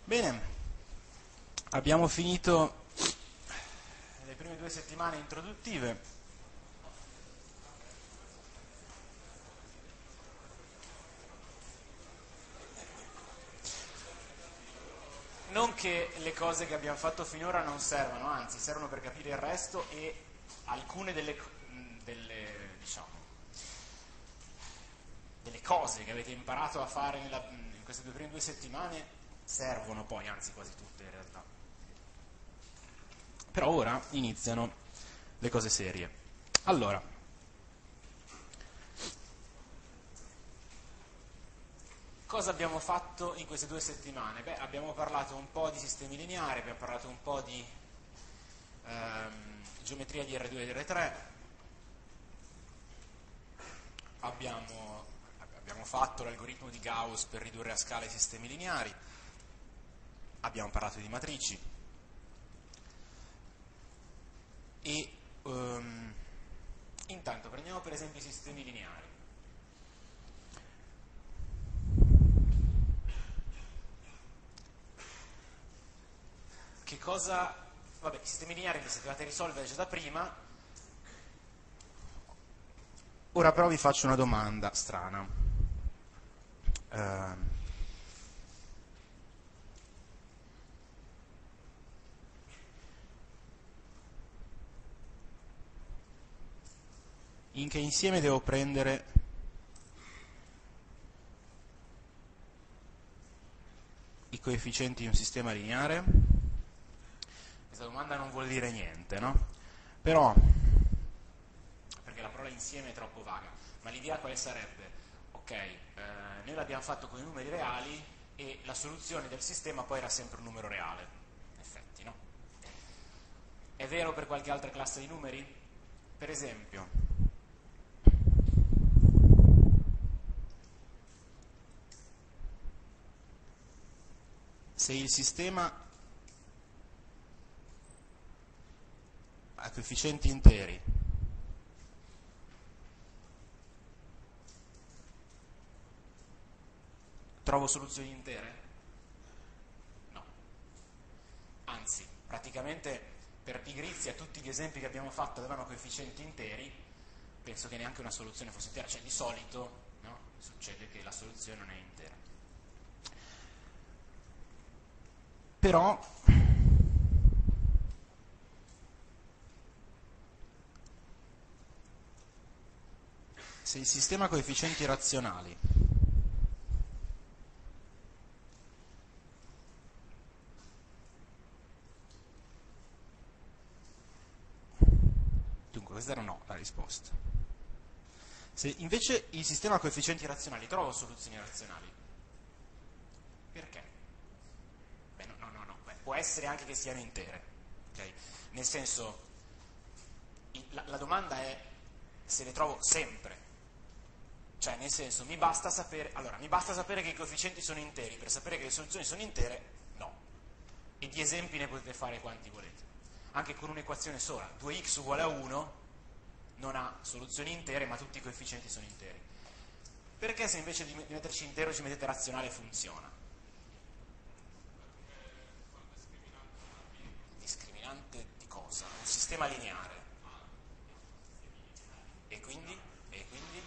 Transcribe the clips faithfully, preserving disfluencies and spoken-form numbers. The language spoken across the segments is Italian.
Bene, abbiamo finito le prime due settimane introduttive. Non che le cose che abbiamo fatto finora non servano, anzi servono per capire il resto, e alcune delle, delle, diciamo, delle cose che avete imparato a fare nella, in queste due prime due settimane servono poi, anzi quasi tutte in realtà. Però ora iniziano le cose serie. Allora, cosa abbiamo fatto in queste due settimane? Beh, abbiamo parlato un po' di sistemi lineari, abbiamo parlato un po' di ehm, geometria di erre due e di erre tre, abbiamo, abbiamo fatto l'algoritmo di Gauss per ridurre a scala i sistemi lineari, abbiamo parlato di matrici e um, intanto prendiamo per esempio i sistemi lineari. Che cosa... Vabbè, i sistemi lineari li sapevate risolvere già da prima. Ora però vi faccio una domanda strana. Uh, in che insieme devo prendere i coefficienti di un sistema lineare? Questa domanda non vuol dire niente, no? Però, perché la parola insieme è troppo vaga, ma l'idea quale sarebbe? Ok, eh, noi l'abbiamo fatto con i numeri reali e la soluzione del sistema poi era sempre un numero reale, in effetti, no? È vero per qualche altra classe di numeri? Per esempio, se il sistema ha coefficienti interi trovo soluzioni intere? No. Anzi, praticamente per pigrizia tutti gli esempi che abbiamo fatto avevano coefficienti interi, penso che neanche una soluzione fosse intera, cioè di solito, no, succede che la soluzione non è intera. Però se il sistema ha coefficienti razionali dunque questa era no la risposta. Se invece il sistema ha coefficienti razionali trovo soluzioni razionali, perché? Beh, no, no, no, no. Beh, può essere anche che siano intere, okay? Nel senso, la, la domanda è se le trovo sempre. Cioè, nel senso, mi basta sapere, allora, mi basta sapere che i coefficienti sono interi, per sapere che le soluzioni sono intere, no. E di esempi ne potete fare quanti volete. Anche con un'equazione sola, due x uguale a uno, non ha soluzioni intere, ma tutti i coefficienti sono interi. Perché se invece di metterci intero ci mettete razionale funziona? Discriminante di cosa? Un sistema lineare. E quindi? E quindi?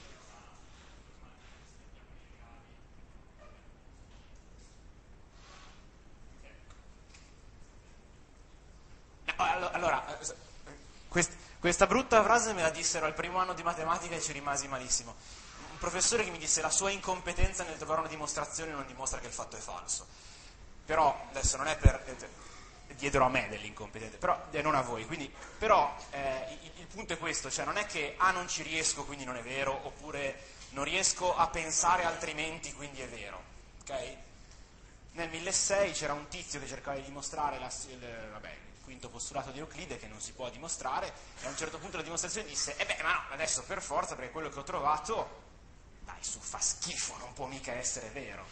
Allora, questa brutta frase me la dissero al primo anno di matematica e ci rimasi malissimo. Un professore che mi disse la sua incompetenza nel trovare una dimostrazione non dimostra che il fatto è falso. Però, adesso non è per... diedero a me dell'incompetente, però eh, non a voi. Quindi, però eh, il, il punto è questo, cioè non è che ah non ci riesco quindi non è vero, oppure non riesco a pensare altrimenti quindi è vero, ok? Nel milleseicento c'era un tizio che cercava di dimostrare la, il, vabbè, il quinto postulato di Euclide che non si può dimostrare, e a un certo punto la dimostrazione disse eh beh ma no, adesso per forza perché quello che ho trovato dai su fa schifo, non può mica essere vero.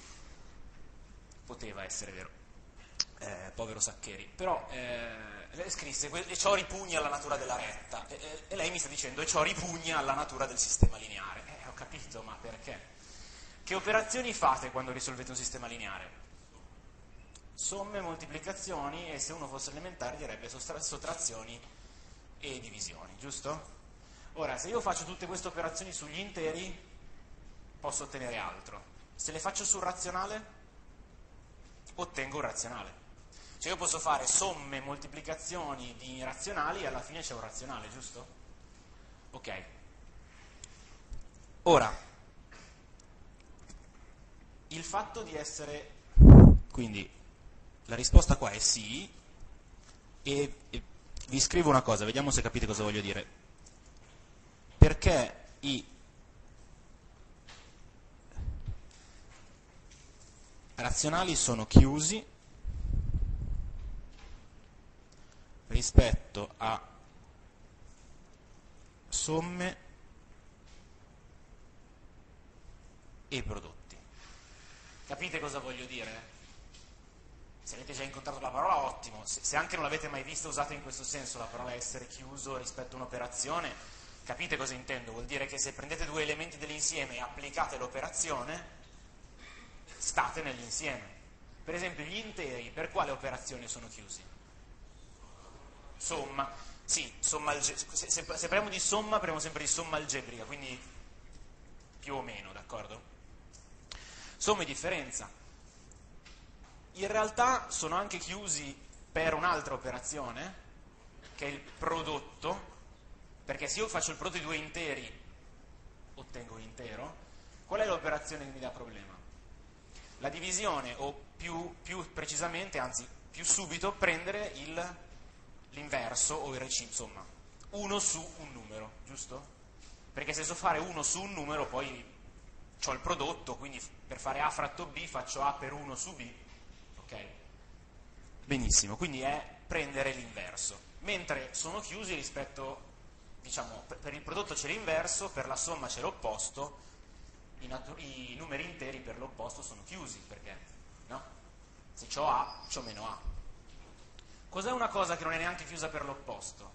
Poteva essere vero, eh, povero Saccheri, però eh, lei scrisse e ciò ripugna alla natura della retta, e, e, e lei mi sta dicendo e ciò ripugna alla natura del sistema lineare. Eh, ho capito, ma perché? Che operazioni fate quando risolvete un sistema lineare? somme, moltiplicazioni e se uno fosse elementare direbbe sottrazioni e divisioni, giusto? Ora, se io faccio tutte queste operazioni sugli interi, posso ottenere altro. Se le faccio sul razionale, ottengo un razionale. Cioè io posso fare somme, moltiplicazioni di irrazionali e alla fine c'è un razionale, giusto? Ok. Ora, il fatto di essere... Quindi, la risposta qua è sì, e, e vi scrivo una cosa, vediamo se capite cosa voglio dire. Perché i razionali sono chiusi rispetto a somme e prodotti. Capite cosa voglio dire? Se avete già incontrato la parola, ottimo. Se, se anche non l'avete mai vista usata in questo senso, la parola essere chiuso rispetto a un'operazione, capite cosa intendo? Vuol dire che se prendete due elementi dell'insieme e applicate l'operazione, state nell'insieme. Per esempio, gli interi, per quale operazione sono chiusi? Somma. Sì, somma algebrica. Se, se, se parliamo di somma, parliamo sempre di somma algebrica, quindi più o meno, d'accordo? Somma e differenza. In realtà sono anche chiusi per un'altra operazione, che è il prodotto, perché se io faccio il prodotto di due interi, ottengo un intero. Qual è l'operazione che mi dà problema? La divisione, o più, più precisamente, anzi più subito, prendere l'inverso o il reciproco, insomma, uno su un numero, giusto? Perché se so fare uno su un numero, poi ho il prodotto, quindi per fare A fratto B faccio A per uno su B, ok? Benissimo, quindi è prendere l'inverso, mentre sono chiusi rispetto, diciamo, per il prodotto c'è l'inverso, per la somma c'è l'opposto, i, i numeri interi per l'opposto sono chiusi, perché, no? Se ho A, ho meno A. Cos'è una cosa che non è neanche chiusa per l'opposto?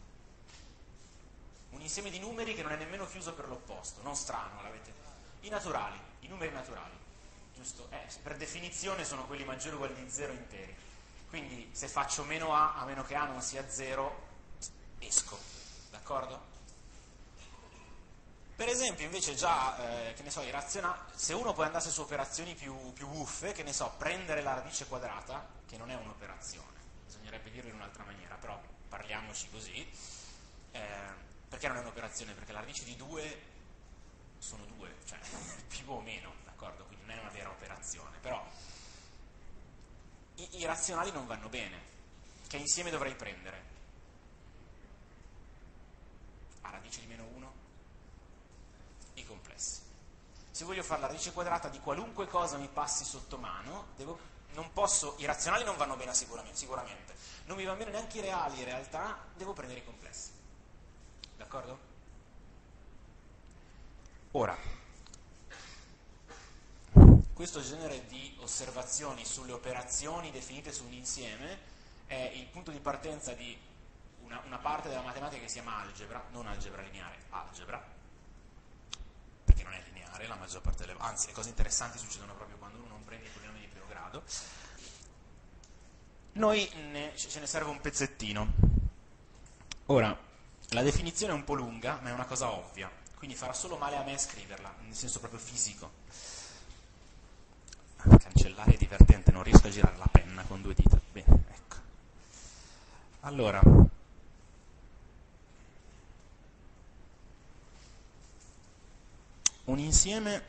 Un insieme di numeri che non è nemmeno chiuso per l'opposto, non strano, l'avete... I naturali, i numeri naturali, giusto? Eh, per definizione sono quelli maggiori o uguali di zero interi. Quindi se faccio meno A, a meno che A non sia zero, esco, d'accordo? Per esempio, invece già, eh, che ne so, i razionali, se uno poi andasse su operazioni più, più buffe, che ne so, prendere la radice quadrata, che non è un'operazione, bisognerebbe dirlo in un'altra maniera, però parliamoci così, eh, perché non è un'operazione? Perché la radice di due sono due, cioè più o meno, d'accordo? Quindi non è una vera operazione, però i, i razionali non vanno bene. Che insieme dovrei prendere? A radice di meno uno? I complessi. Se voglio fare la radice quadrata di qualunque cosa mi passi sotto mano, devo, non posso, i razionali non vanno bene sicuramente, sicuramente, non mi vanno bene neanche i reali, in realtà devo prendere i complessi. D'accordo? Ora, questo genere di osservazioni sulle operazioni definite su un insieme è il punto di partenza di una, una parte della matematica che si chiama algebra, non algebra lineare, algebra, perché non è lineare la maggior parte delle... anzi, le cose interessanti succedono proprio quando uno non prende i polinumi di primo grado. Noi ne, ce ne serve un pezzettino. Ora, la definizione è un po' lunga, ma è una cosa ovvia, quindi farà solo male a me scriverla, nel senso proprio fisico. Cancellare è divertente, non riesco a girare la penna con due dita. Bene, ecco. Allora, un insieme,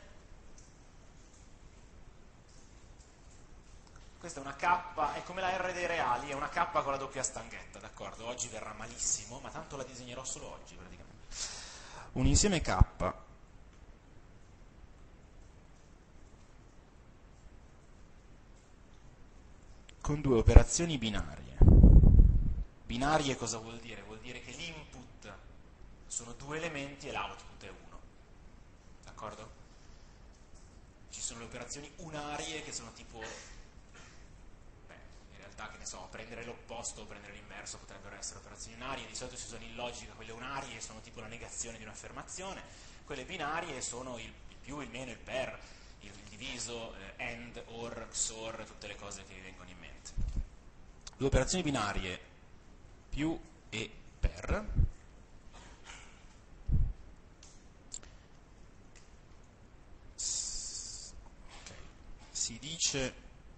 questa è una K, è come la R dei reali, è una K con la doppia stanghetta, d'accordo? Oggi verrà malissimo, ma tanto la disegnerò solo oggi praticamente. Un insieme K con due operazioni binarie. Binarie cosa vuol dire? Vuol dire che l'input sono due elementi e l'output è uno. D'accordo? Ci sono le operazioni unarie che sono tipo, beh, in realtà che ne so, prendere l'opposto o prendere l'inverso potrebbero essere operazioni unarie, di solito si usano in logica quelle unarie, sono tipo la negazione di un'affermazione, quelle binarie sono il, il più, il meno, il per, il, il diviso, eh, and, or, xor, tutte le cose che vi vengono in mente. Due operazioni binarie, più e per. S- okay. Si dice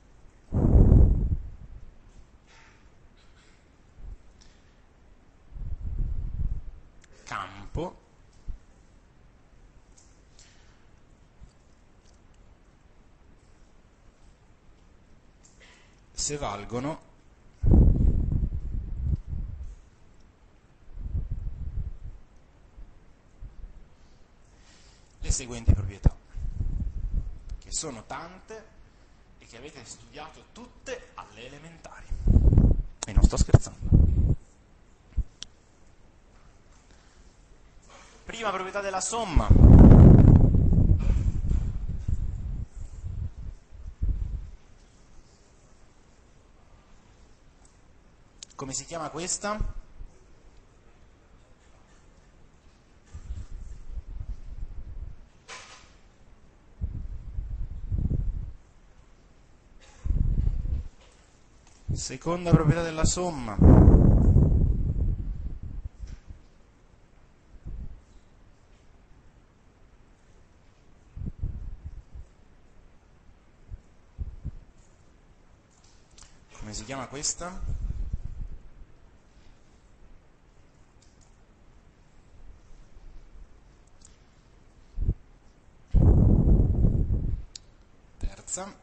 campo se valgono le seguenti proprietà, che sono tante e che avete studiato tutte alle elementari. E non sto scherzando. Prima proprietà della somma. Come si chiama questa? Seconda proprietà della somma. Come si chiama questa? Terza.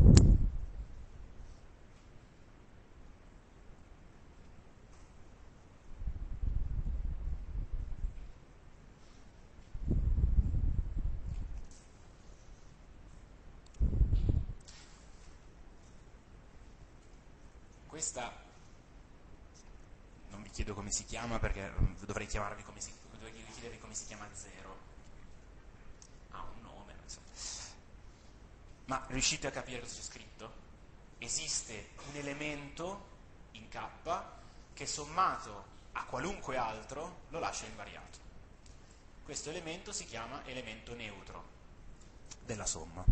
Questa non vi chiedo come si chiama perché dovrei chiamarvi come si, dovrei chiedervi come si chiama zero. Ha un nome, non so. Ma riuscite a capire cosa c'è scritto? Esiste un elemento in K che sommato a qualunque altro lo lascia invariato. Questo elemento si chiama elemento neutro della somma.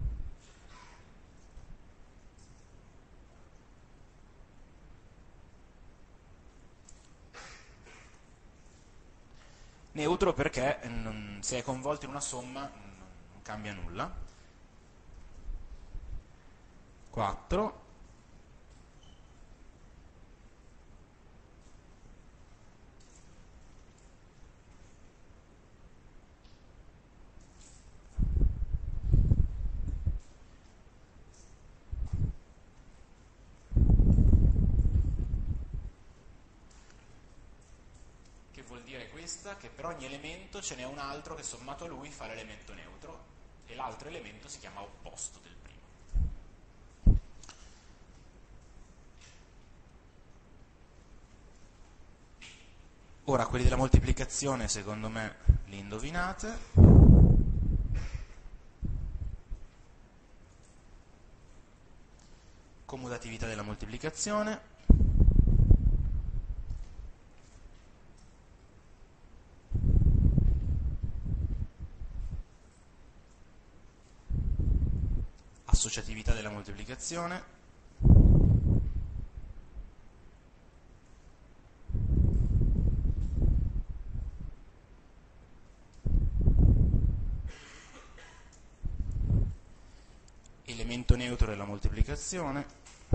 Neutro perché non, se è coinvolto in una somma non cambia nulla. quattro. Che vuol dire questa? Che per ogni elemento ce n'è un altro che sommato a lui fa l'elemento neutro e l'altro elemento si chiama opposto del primo. Ora, quelli della moltiplicazione, secondo me, li indovinate. Commutatività della moltiplicazione. Associatività della moltiplicazione. Elemento neutro della moltiplicazione.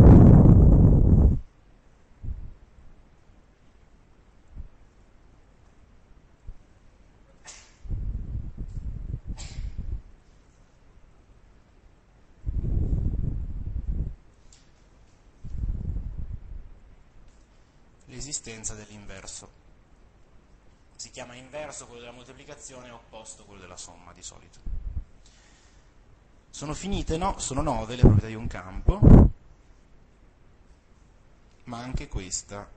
L'esistenza dell'inverso. Si chiama inverso quello della moltiplicazione e opposto quello della somma di solito. Sono finite? No, sono nove le proprietà di un campo, ma anche questa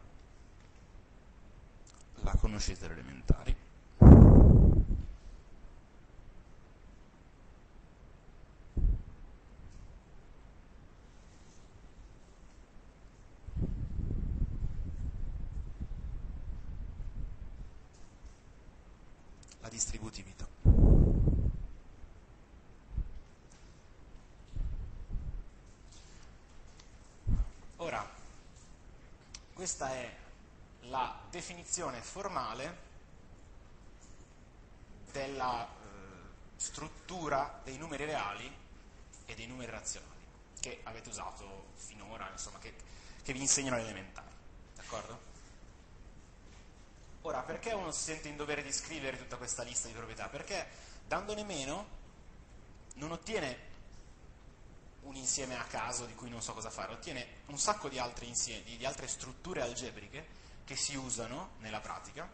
la conoscete alle elementari. La distributività. Ora, questa è la definizione formale della eh, struttura dei numeri reali e dei numeri razionali che avete usato finora, insomma, che, che vi insegnano alle elementari, d'accordo? Ora, perché uno si sente in dovere di scrivere tutta questa lista di proprietà? Perché dandone meno non ottiene un insieme a caso di cui non so cosa fare, ottiene un sacco di altre, insieme, di, di altre strutture algebriche che si usano nella pratica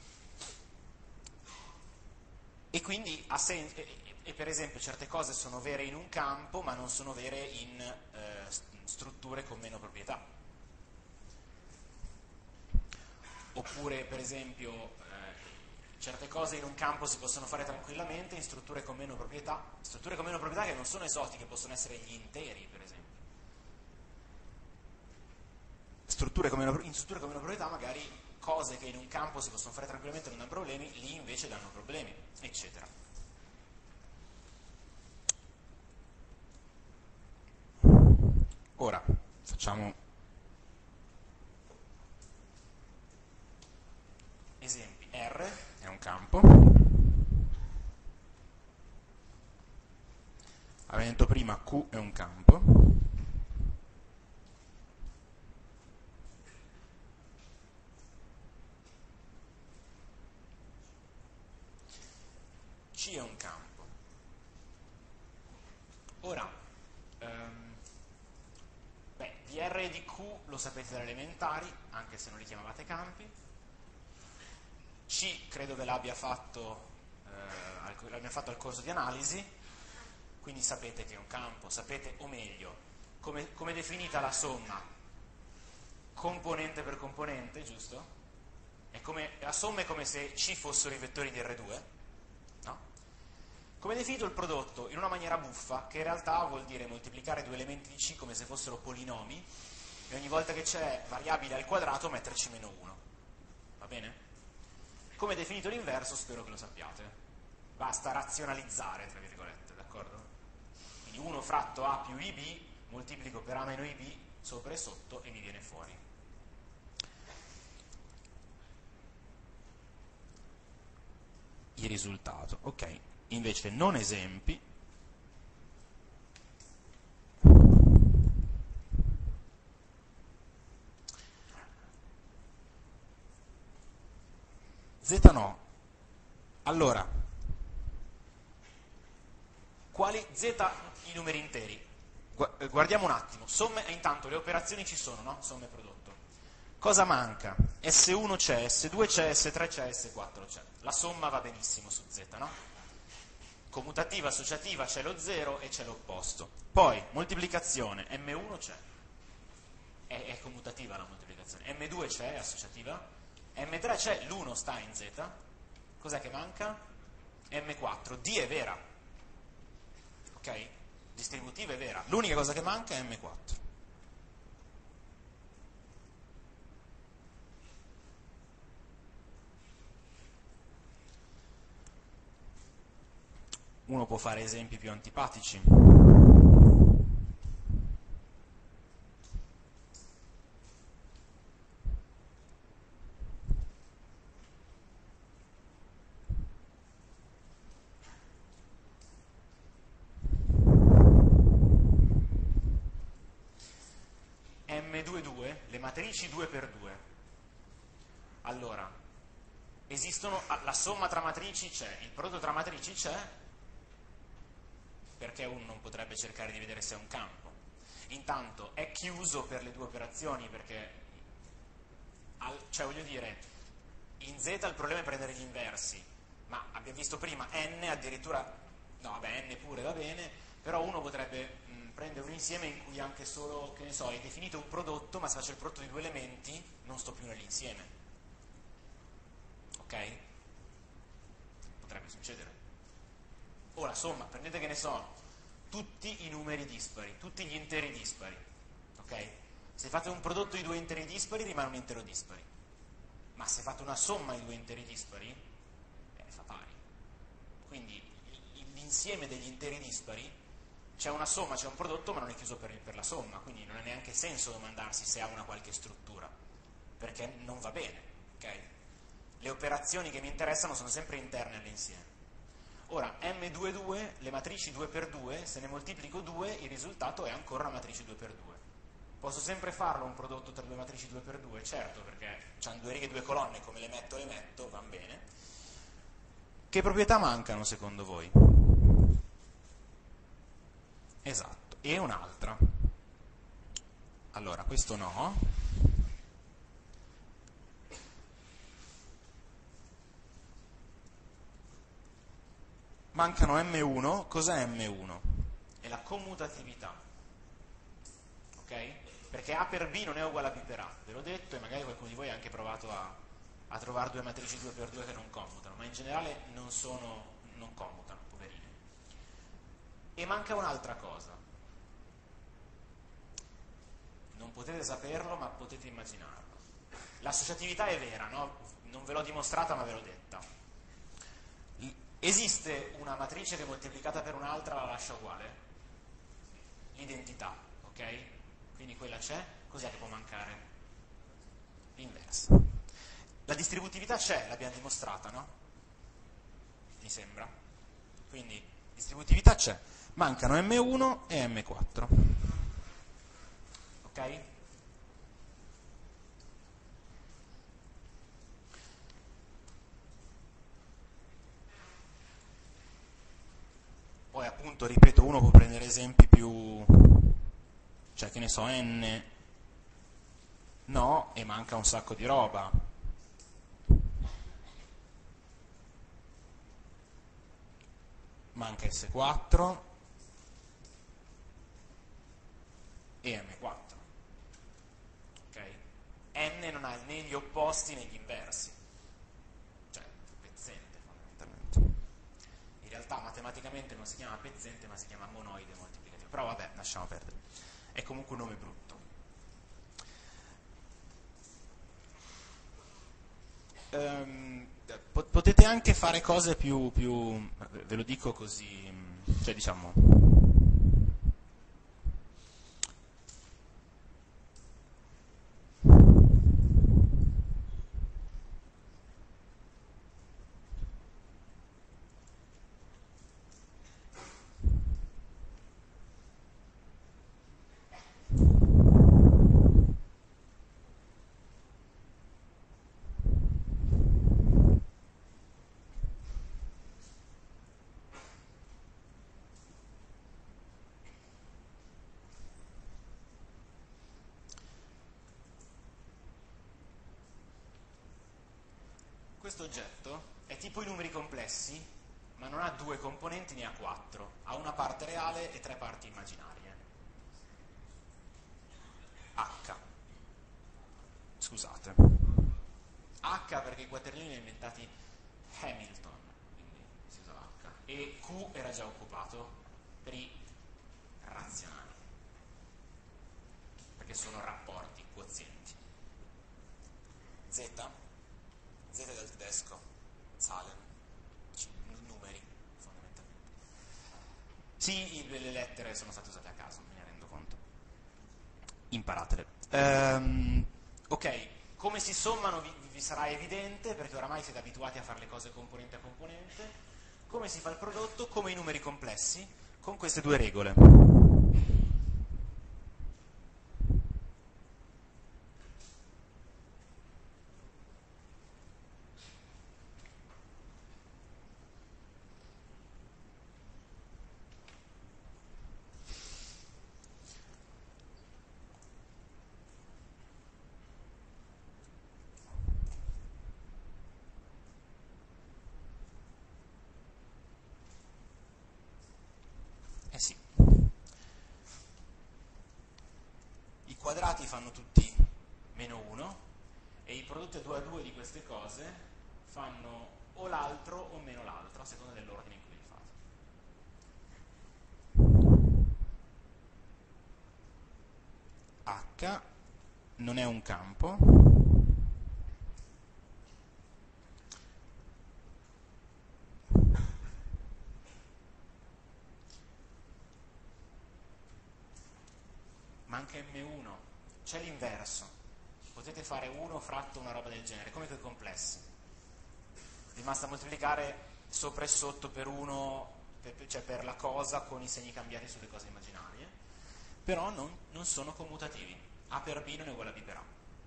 e quindi ha sen- e, e per esempio certe cose sono vere in un campo ma non sono vere in eh, strutture con meno proprietà. Oppure per esempio eh, certe cose in un campo si possono fare tranquillamente in strutture con meno proprietà, strutture con meno proprietà che non sono esotiche, possono essere gli interi per esempio. Strutture con meno, in strutture con meno proprietà magari cose che in un campo si possono fare tranquillamente e non danno problemi, lì invece danno problemi, eccetera. Ora facciamo esempi. R è un campo, avevamo detto prima Q è un campo, C è un campo. Ora, ehm, beh, di R e di Q lo sapete dalle elementari, anche se non li chiamavate campi. C credo che l'abbia fatto, eh, l'abbia fatto al corso di analisi, quindi sapete che è un campo, sapete, o meglio, come, come è definita la somma componente per componente, giusto? È come, la somma è come se C fossero i vettori di R due, no? Come è definito il prodotto? In una maniera buffa, che in realtà vuol dire moltiplicare due elementi di C come se fossero polinomi, e ogni volta che c'è variabile al quadrato metterci meno uno. Va bene? Come è definito l'inverso spero che lo sappiate. Basta razionalizzare, tra virgolette, d'accordo? Quindi uno fratto A più I B, moltiplico per A meno I B sopra e sotto e mi viene fuori. Il risultato. Ok, invece non esempi. Z no. Allora, quali Z i numeri interi? Guardiamo un attimo. Somme, intanto le operazioni ci sono, no? Somme e prodotto. Cosa manca? S uno c'è, S due c'è, S tre c'è, S quattro c'è. La somma va benissimo su Z, no? Commutativa, associativa c'è lo zero e c'è l'opposto. Poi, moltiplicazione, M uno c'è. È, è commutativa la moltiplicazione. M due c'è, è associativa. M tre c'è, l'uno sta in Z. Cos'è che manca? M quattro. D è vera. Ok? Distributiva è vera. L'unica cosa che manca è M quattro. Uno può fare esempi più antipatici. M due due, le matrici due per due. Allora, esistono, la somma tra matrici c'è, il prodotto tra matrici c'è, perché uno non potrebbe cercare di vedere se è un campo. Intanto è chiuso per le due operazioni, perché, al, cioè voglio dire, in Z il problema è prendere gli inversi, ma abbiamo visto prima n addirittura, no vabbè n pure va bene, però uno potrebbe mh, prendere un insieme in cui anche solo, che ne so, è definito un prodotto, ma se faccio il prodotto di due elementi non sto più nell'insieme. Ok? Potrebbe succedere. Ora, somma, prendete che ne sono tutti i numeri dispari, tutti gli interi dispari, ok? Se fate un prodotto di due interi dispari rimane un intero dispari, ma se fate una somma di due interi dispari eh, fa pari. Quindi l'insieme degli interi dispari c'è una somma, c'è un prodotto, ma non è chiuso per, per la somma, quindi non ha neanche senso domandarsi se ha una qualche struttura, perché non va bene, ok? Le operazioni che mi interessano sono sempre interne all'insieme. Ora, M due due, le matrici due per due, se ne moltiplico due, il risultato è ancora una matrice due per due. Posso sempre farlo un prodotto tra due matrici due per due? Certo, perché hanno due righe e due colonne, come le metto le metto, van bene. Che proprietà mancano secondo voi? Esatto, e un'altra. Allora, questo no. Mancano M uno. Cos'è M uno? È la commutatività. Ok? Perché A per B non è uguale a B per A, ve l'ho detto, e magari qualcuno di voi ha anche provato a, a trovare due matrici due per due che non commutano, ma in generale non sono, non commutano, poverine. E manca un'altra cosa. Non potete saperlo, ma potete immaginarlo. L'associatività è vera, no? Non ve l'ho dimostrata, ma ve l'ho detta. Esiste una matrice che moltiplicata per un'altra la lascia uguale? L'identità, ok? Quindi quella c'è. Cos'è che può mancare? L'inversa. La distributività c'è, l'abbiamo dimostrata, no? Mi sembra. Quindi distributività c'è. Mancano M uno e M quattro. Ok? Poi appunto, ripeto, uno può prendere esempi più, cioè che ne so, N, no, e manca un sacco di roba. Manca S quattro e M quattro. Ok? N non ha né gli opposti né gli inversi. Cioè, pezzente fondamentalmente. In realtà matematicamente non si chiama pezzente, ma si chiama monoide moltiplicativo. Però vabbè, lasciamo perdere. È comunque un nome brutto. Um, potete anche fare cose più, più, ve lo dico così, cioè diciamo, questo oggetto è tipo i numeri complessi, ma non ha due componenti, ne ha quattro. Ha una parte reale e tre parti immaginarie. H. Scusate. H perché i quaternini li ha inventati Hamilton, quindi si usa H. E Q era già occupato per i razionali, perché sono rapporti, quozienti. Z? Z è del tedesco, Zahlen, numeri fondamentalmente. Sì, le lettere sono state usate a caso, me ne rendo conto. Imparatele. Ehm, ok, come si sommano vi, vi sarà evidente, perché oramai siete abituati a fare le cose componente a componente. Come si fa il prodotto? Come i numeri complessi, con queste due regole. Eh sì. I quadrati fanno tutti meno uno e i prodotti a due a due di queste cose fanno o l'altro o meno l'altro, a seconda dell'ordine in cui li fate. H non è un campo, anche emme uno, c'è l'inverso, potete fare uno fratto una roba del genere, come coi complessi, vi basta moltiplicare sopra e sotto per uno, per, cioè per la cosa con i segni cambiati sulle cose immaginarie, però non, non sono commutativi, A per B non è uguale a B per A.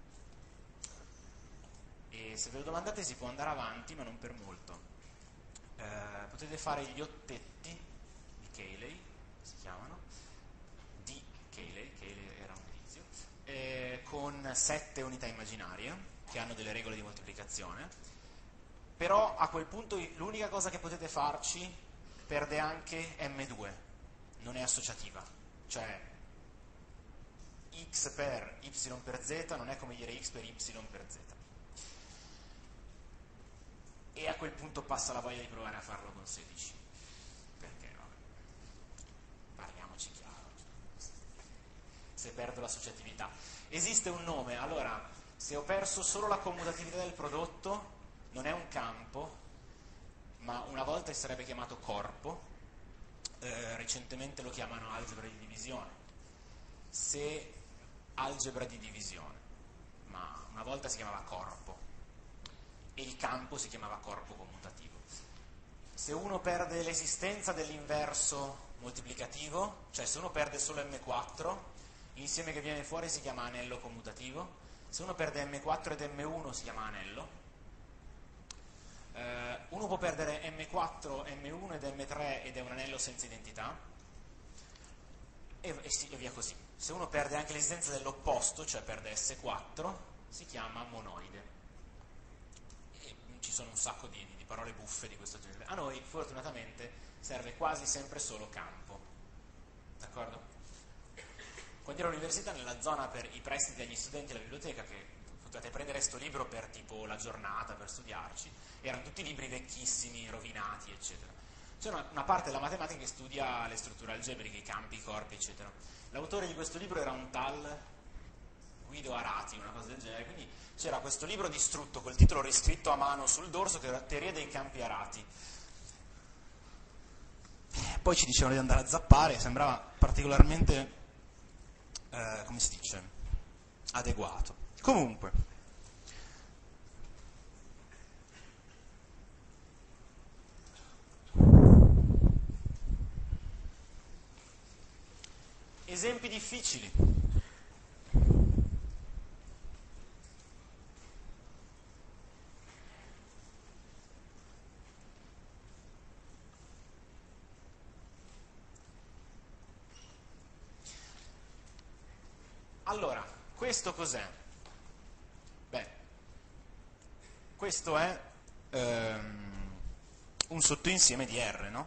E se ve lo domandate si può andare avanti, ma non per molto. Eh, potete fare gli ottetti di Cayley, si chiamano, di Cayley, Cayley era un tizio, eh, con sette unità immaginarie, che hanno delle regole di moltiplicazione, però a quel punto l'unica cosa che potete farci perde anche emme due, non è associativa, cioè x per y per z non è come dire x per y per z. E a quel punto passa la voglia di provare a farlo con sedici, perché vabbè, parliamoci chiaro, se perdo l'associatività. Esiste un nome, allora, se ho perso solo la commutatività del prodotto, non è un campo, ma una volta sarebbe chiamato corpo, eh, recentemente lo chiamano algebra di divisione, se algebra di divisione, ma una volta si chiamava corpo, e il campo si chiamava corpo commutativo. Se uno perde l'esistenza dell'inverso moltiplicativo, cioè se uno perde solo emme quattro, l'insieme che viene fuori si chiama anello commutativo. Se uno perde emme quattro ed emme uno si chiama anello. Eh, uno può perdere emme quattro, emme uno ed emme tre ed è un anello senza identità, e, e, sì, e via così. Se uno perde anche l'esistenza dell'opposto, cioè perde esse quattro, si chiama monoide. Ci sono un sacco di, di parole buffe di questo genere. A noi, fortunatamente, serve quasi sempre solo campo. D'accordo? Quando ero all'università, nella zona per i prestiti agli studenti alla biblioteca, che potevate prendere sto libro per tipo la giornata, per studiarci, erano tutti libri vecchissimi, rovinati, eccetera. C'è una, una parte della matematica che studia le strutture algebriche, i campi, i corpi, eccetera. L'autore di questo libro era un tal Guido Arati, una cosa del genere, quindi c'era questo libro distrutto col titolo riscritto a mano sul dorso che era Teoria dei campi Arati. Poi ci dicevano di andare a zappare, sembrava particolarmente, eh, come si dice, adeguato. Comunque, esempi difficili. Allora, questo cos'è? Beh, questo è ehm, un sottoinsieme di R, no?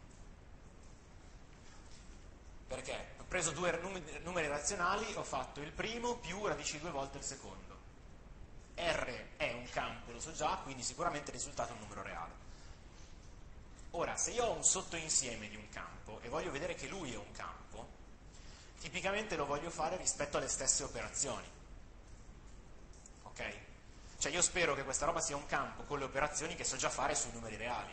Perché ho preso due numeri, numeri razionali, ho fatto il primo più radici due volte il secondo. R è un campo, lo so già, quindi sicuramente il risultato è un numero reale. Ora, se io ho un sottoinsieme di un campo e voglio vedere che lui è un campo, tipicamente lo voglio fare rispetto alle stesse operazioni. Ok? Cioè io spero che questa roba sia un campo con le operazioni che so già fare sui numeri reali.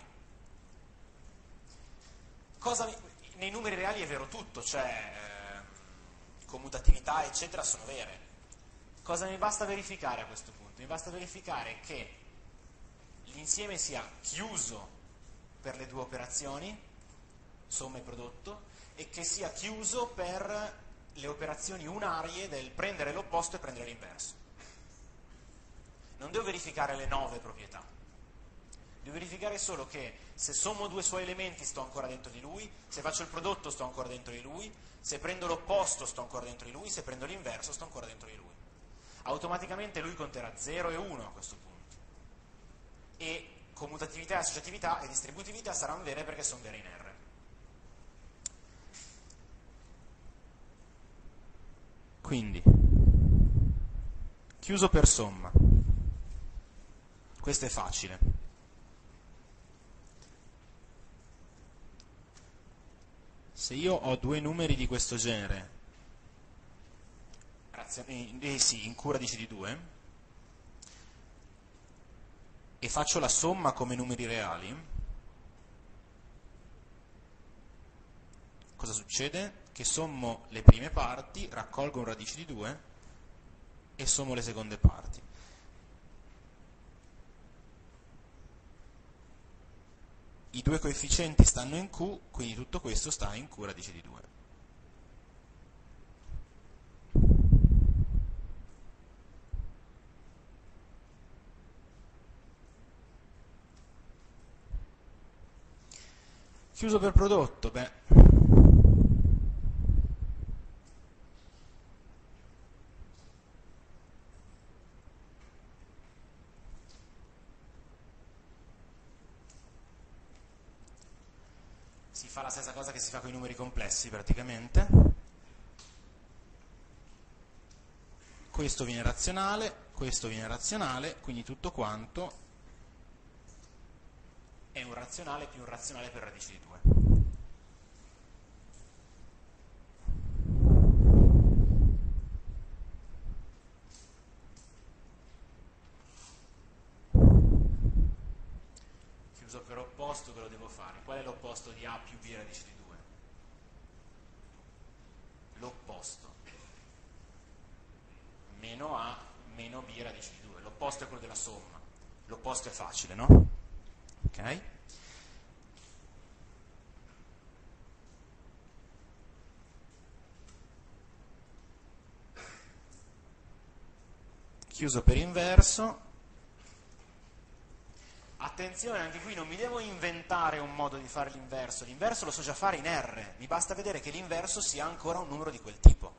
Cosa mi... Nei numeri reali è vero tutto, cioè eh, commutatività eccetera sono vere. Cosa mi basta verificare a questo punto? Mi basta verificare che l'insieme sia chiuso per le due operazioni, somma e prodotto, e che sia chiuso per le operazioni unarie del prendere l'opposto e prendere l'inverso. Non devo verificare le nove proprietà, devo verificare solo che se sommo due suoi elementi sto ancora dentro di lui, se faccio il prodotto sto ancora dentro di lui, se prendo l'opposto sto ancora dentro di lui, se prendo l'inverso sto ancora dentro di lui. Automaticamente lui conterà zero e uno a questo punto, e commutatività, associatività e distributività saranno vere perché sono vere in R. Quindi, chiuso per somma. Questo è facile. Se io ho due numeri di questo genere, eh sì, in Q radici di due, e faccio la somma come numeri reali, cosa succede? Che sommo le prime parti, raccolgo un radice di due e sommo le seconde parti. I due coefficienti stanno in Q, quindi tutto questo sta in Q radice di due. Chiuso per prodotto, beh. Si fa la stessa cosa che si fa con i numeri complessi praticamente. Questo viene razionale, questo viene razionale, quindi tutto quanto è un razionale più un razionale per radice di due. Chiuso per opposto, che lo devo fare? Qual è l'opposto di A più B radice di due? L'opposto. Meno A meno B radice di due. L'opposto è quello della somma. L'opposto è facile, no? Ok? Chiuso per inverso. Attenzione, anche qui non mi devo inventare un modo di fare l'inverso. L'inverso lo so già fare in R. Mi basta vedere che l'inverso sia ancora un numero di quel tipo.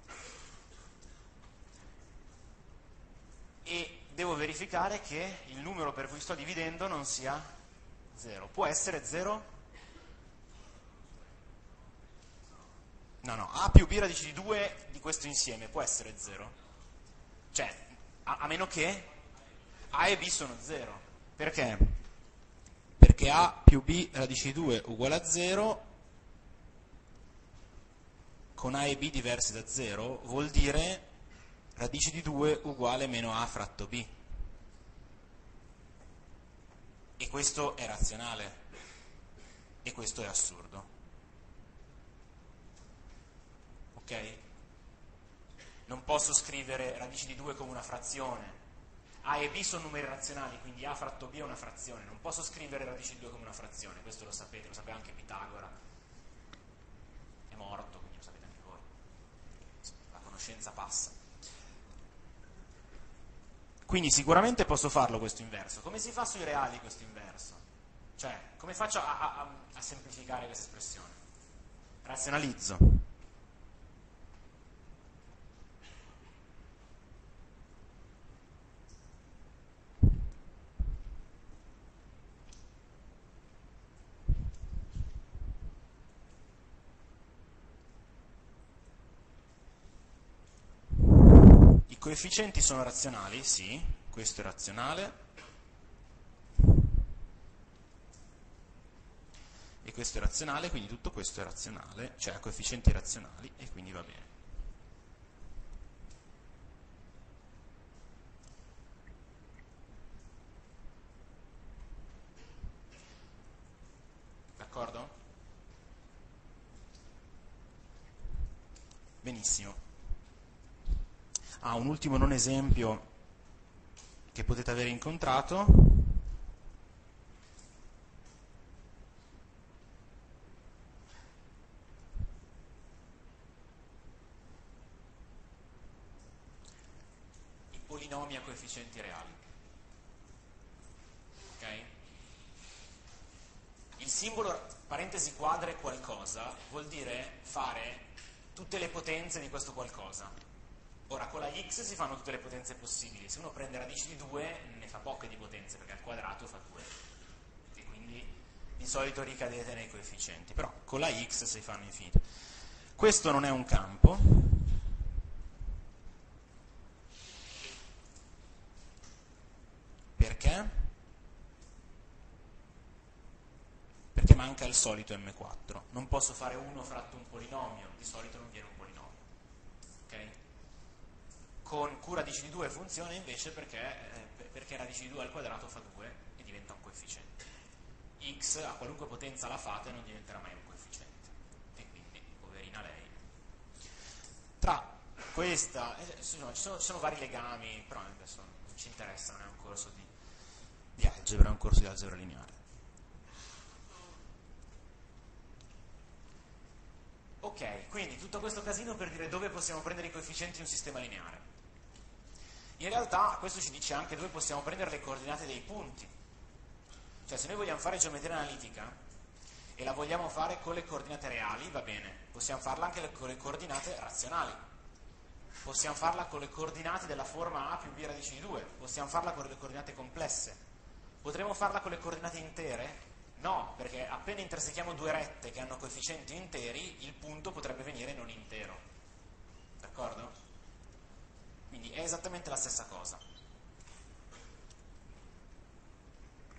E devo verificare che il numero per cui sto dividendo non sia zero. Può essere zero? No, no, A più B radice di due di questo insieme può essere zero. Cioè, a, a meno che A e B sono zero. Perché? Perché A più B radice di due uguale a zero, con A e B diversi da zero, vuol dire radice di due uguale meno A fratto B. E questo è razionale. E questo è assurdo. Ok? Non posso scrivere radice di due come una frazione. A e B sono numeri razionali, quindi A fratto B è una frazione. Non posso scrivere radice di due come una frazione, questo lo sapete, lo sapeva anche Pitagora. È morto, quindi lo sapete anche voi. La conoscenza passa. Quindi sicuramente posso farlo questo inverso. Come si fa sui reali questo inverso? Cioè, come faccio a, a, a semplificare questa espressione? Razionalizzo. I coefficienti sono razionali? Sì, questo è razionale. E questo è razionale, quindi tutto questo è razionale, cioè ha coefficienti razionali e quindi va bene. D'accordo? Benissimo. Ah, un ultimo non esempio che potete aver incontrato. I polinomi a coefficienti reali. Ok? Il simbolo parentesi quadre qualcosa vuol dire fare tutte le potenze di questo qualcosa. Ora, con la x si fanno tutte le potenze possibili. Se uno prende radici di due, ne fa poche di potenze, perché al quadrato fa due. E quindi di solito ricadete nei coefficienti. Però con la x si fanno infinite. Questo non è un campo. Perché? Perché manca il solito M quattro. Non posso fare uno fratto un polinomio, di solito non viene un polinomio. Ok? Con Q radice di due funziona invece perché, eh, perché radice di due al quadrato fa due e diventa un coefficiente. X a qualunque potenza la fate non diventerà mai un coefficiente. E quindi questa, eh, insomma, ci sono, ci sono vari legami, però adesso non ci interessa, non è un corso di, di algebra, è un corso di algebra lineare. Ok, quindi tutto questo casino per dire dove possiamo prendere i coefficienti di un sistema lineare. In realtà questo ci dice anche dove possiamo prendere le coordinate dei punti. Cioè se noi vogliamo fare geometria analitica e la vogliamo fare con le coordinate reali, va bene, possiamo farla anche con le coordinate razionali. Possiamo farla con le coordinate della forma a più b radice di due, possiamo farla con le coordinate complesse. Potremmo farla con le coordinate intere? No, perché appena intersechiamo due rette che hanno coefficienti interi, il punto potrebbe venire non intero. D'accordo? Quindi è esattamente la stessa cosa.